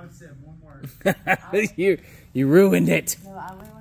I said one word. You ruined it. No, I ruined